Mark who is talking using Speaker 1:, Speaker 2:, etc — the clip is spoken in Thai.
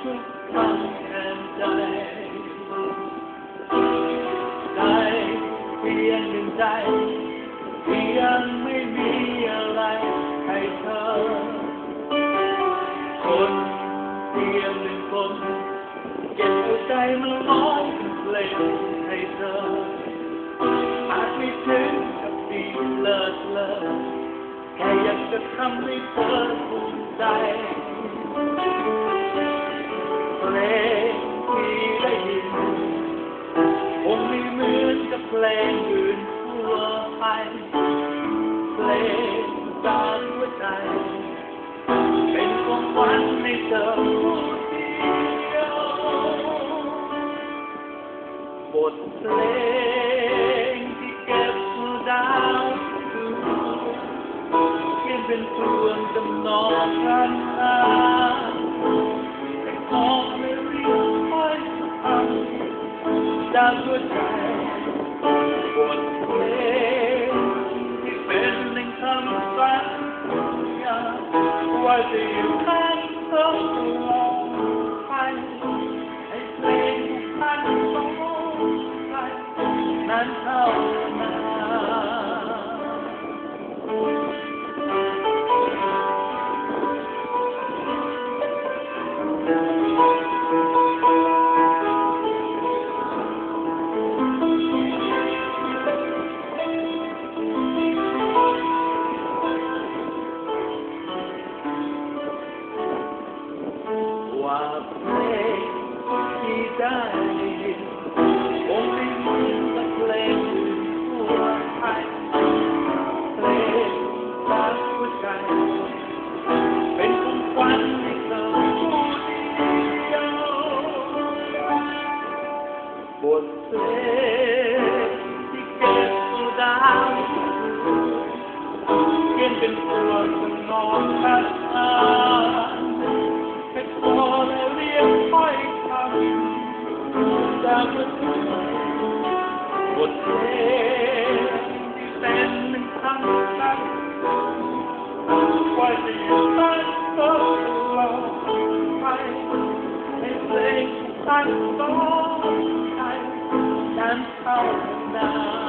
Speaker 1: ทุกคำแทนใจเพียงหนึ่งใจที่ยังไม่มีอะไรให้เธอคนเพียงหนึ่งคนเก็บหัวใจมันร้อยเพลงให้เธออาจไม่ถึงกับดีเลิศเลอแค่อยากจะทำให้เธอภูมิใจเพลงที่ได้ยินคงไม่เหมือนกับเพลงอื่นทั่วไปเพลงจากหัวใจเป็นของขวัญให้เธอผู้เดียวบทเพลงที่เก็บดาวดูเขียนเป็นทวนจำนองกันนาแต่ขอไม่เรียกค่อยคำจากหัวใจบทเพลงที่เป็นหนึ่งคำสัญญาว่าจะอยู่ข้างเธอตลอดไปให้เพลงทุกพันสองใจนั้นเท่านั้นว่าเพลงที่ได้ยินคงไม่เหมือนกับเพลงทั่วไปเพลงจากหัวใจเป็นของขวัญให้เธอผู้เดียวบทเพลงที่เก็บดาวเขียนเป็นตัวสนองพัดอ่านให้พอแล้วเรียกค่อยคำจากหัวใจบทเพลงที่เป็นหนึ่งคำสัญญาว่าจะอยู่ข้างเธอตลอดไปให้เพลงทุกครั้งสองใจนั้นเท่านั้น